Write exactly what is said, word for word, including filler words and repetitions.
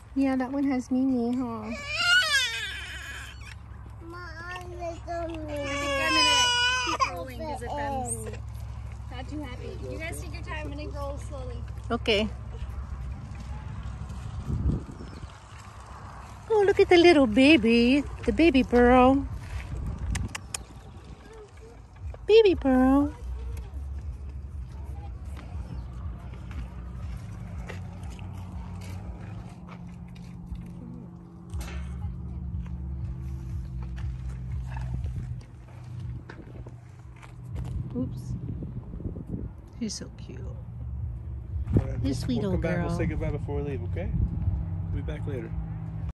Yeah, that one has Mimi, huh? Mom, little me. I think I'm gonna keep rolling because if I'm not too happy. You guys take your time. I'm gonna roll slowly. Okay. Oh, look at the little baby. The baby burro. Baby burro. Oops. She's so cute. All right, You're sweet we'll old come back. girl. We'll say goodbye before we leave, okay? We'll be back later.